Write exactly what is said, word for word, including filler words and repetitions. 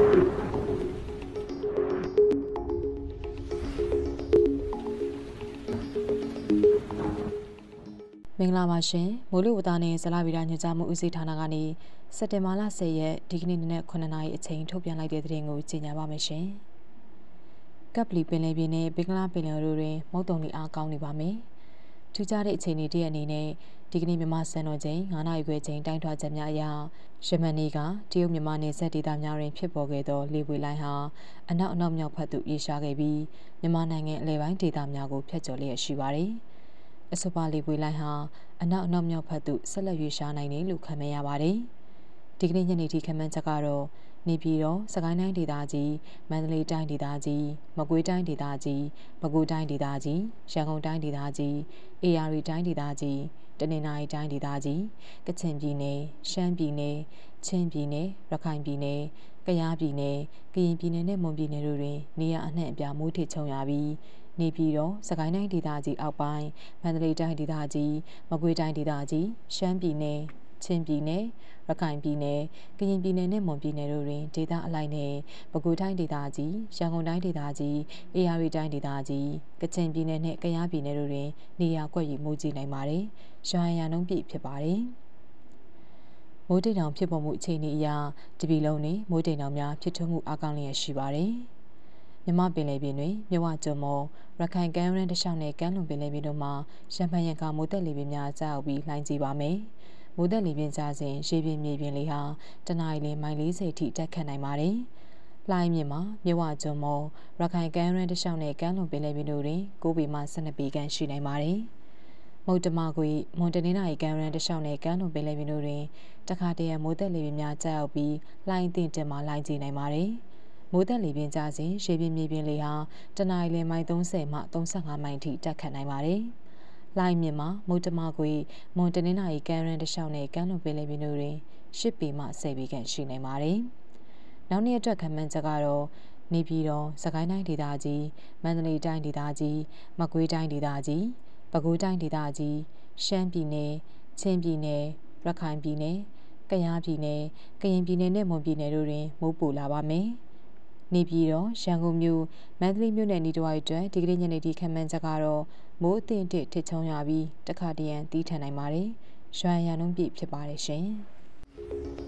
မင်္ဂလာပါရှင်မိုးလေဝသနဲ့ဇလဗေဒညွှန်ကြားမှုဦးစီးဌာနကနေစက်တင်ဘာလဆယ်ရက်ဒီကနေ့နနက်ခုနှစ်နာရီအချိန်ထုတ်ပြန်လိုက်တဲ့သတင်းကိုကြေညာပါမယ်ရှင်။ကပ်ပလီပင်လယ်ပြင်နဲ့ဘင်္ဂလားပင်လယ်တို့တွင်မုတ်တုံလီအားကောင်းနေပါမယ်။ထူးခြားတဲ့အချိန်တွေတည့်အနေနဲ့ဒီကနေ့မြန်မာစံတော်ချိန်9နာရီခွဲချိန်တိုင်းထွာချက်များအရယမန်နေ့ကတရုတ်မြန်မာနယ်စပ်ဒေသများတွင်ဖြစ်ပေါ်ခဲ့သောလေပွေလိုင်းဟာအနောက်အနောက်မြောက်ဘက်သို့ပြေးရှားခဲ့ပြီးမြန်မာနိုင်ငံအလယ်ပိုင်းဒေသများကိုဖျက်ကျော်လျက်ရှိပါတယ်။အဆိုပါလေပွေလိုင်းဟာအနောက်အနောက်မြောက်ဘက်သို့ဆက်လက်ရွေ့ရှားနိုင်တယ်လို့ခန့်မှန်းရပါတယ်။ဒီကနေ့ညနေထိခန့်မှန်းချက်ကတော့နေပြည်တော်၊စကိုင်းတိုင်းဒေသကြီး၊မန္တလေးတိုင်းဒေသကြီး၊မကွေးတိုင်းဒေသကြီး၊ပဲခူးတိုင်းဒေသကြီး၊ရန်ကုန်တိုင်းဒေသကြီး၊ဧရာဝတီတိုင်းဒေသကြီး၊တနင်္သာရီတိုင်းဒေသကြီး၊ကချင်ပြည်နယ်၊ရှမ်းပြည်နယ်၊ချင်းပြည်နယ်၊ရခိုင်ပြည်နယ်၊ကယားပြည်နယ်၊ကရင်ပြည်နယ်နဲ့မွန်ပြည်နယ်တို့တွင်နေရာအနှံ့အပြားမိုးထစ်ချုံရပြီးနေပြည်တော်၊စကိုင်းတိုင်းဒေသကြီးအောက်ပိုင်း၊မန္တလေးတိုင်းဒေသကြီး၊မကွေးတိုင်းဒေသကြီး၊ရှမ်းပြည်နယ်၊ချင်းပြည်နယ်၊ရခိုင်ပြည်နယ်၊ကရင်ပြည်နယ်နဲ့မွန်ပြည်နယ်တို့တွင်ဒေသအလိုက်နဲ့ပဲခူးတိုင်းဒေသကြီး၊ရန်ကုန်တိုင်းဒေသကြီး၊ဧရာဝတီတိုင်းဒေသကြီး၊ကချင်ပြည်နယ်နဲ့ကယားပြည်နယ်တို့တွင်နေရာကွက်၍မိုးကြီးနိုင်ပါတယ်။ရွာရန်နှုန်းပြည့်ဖြစ်ပါတယ်။မိုးတိမ်တောင်ဖြစ်ပေါ်မှုအခြေအနေအရတပြည်လုံးတွင်မိုးတိမ်တောင်များဖြစ်ထွန်းမှုအားကောင်းလျက်ရှိပါတယ်။မြမပင်လယ်ပြင်တွင်မြဝကျွန်းမော်ရခိုင်ကမ်းရိုးတန်းတစ်လျှောက်နဲ့ကမ်းလွန်ပင်လယ်ပြင်တို့မှာရံဖန်ရံခါမိုးသက်လေပြင်းများကျရောက်ပြီးလှိုင်းကြီးပါမယ်။မိုးသက်လေပြင်းကျစဉ်ရေပြင်မြေပြင်လေဟာတနအီလမိုင်၄၀ထိတက်ခတ်နိုင်ပါတယ်။လှိုင်းမြင့်မှာမြဝကျွန်းမော်ရခိုင်ကမ်းရိုးတန်းတစ်လျှောက်နဲ့ကမ်းလွန်ပင်လယ်ပြင်တို့တွင်၉ပေမှ၁၂ပေခန့်ရှိနိုင်ပါတယ်။မုတ်တမကွေမွန်တနင်္သာရီကမ်းရိုးတန်းတစ်လျှောက်နဲ့ကမ်းလွန်ပင်လယ်ပြင်တို့တွင်တခါတရံမိုးသက်လေပြင်းများကျရောက်ပြီးလှိုင်းအသင့်တင်မှလှိုင်းကြီးနိုင်ပါတယ်။မိုးသက်လေပြင်းကျစဉ်ရေပြင်မြေပြင်လေဟာတနအီလမိုင်၃၀မှ၃၅မိုင်ထိတက်ခတ်နိုင်ပါတယ်။လှိုင်းမြင့်မှာမုတ်တမကွေမွန်တနင်္သာရီကမ်းရိုးတန်းတစ်လျှောက်နဲ့ကမ်းလွန်ပင်လယ်ပြင်တို့တွင်၈ပေမှ၁၀ပေခန့်ရှိနိုင်ပါတယ်။နောက်နေ့အတွက်ခန့်မှန်းချက်ကတော့နေပြည်တော်၊စကိုင်းတိုင်းဒေသကြီး၊မန္တလေးတိုင်းဒေသကြီး၊မကွေးတိုင်းဒေသကြီး၊ပဲခူးတိုင်းဒေသကြီး၊ရှမ်းပြည်နယ်၊ချင်းပြည်နယ်၊ရခိုင်ပြည်နယ်၊ကယားပြည်နယ်၊ကရင်ပြည်နယ်နဲ့မွန်ပြည်နယ်တို့တွင်မိုးပိုလာပါမယ်။နေပြည်တော်၊ရန်ကုန်မြို့၊မန္တလေးမြို့နယ်ဤတစ်ဝိုက်အတွက်ဒီကနေ့ညနေထိခန့်မှန်းချက်ကတော့မိုးအသင့်အတစ်ထစ်ချုံရပြီးတခါတရံတီးထန်နိုင်ပါတယ်။ရွာရန်နှုန်းပြည့်ဖြစ်ပါတယ်ရှင်။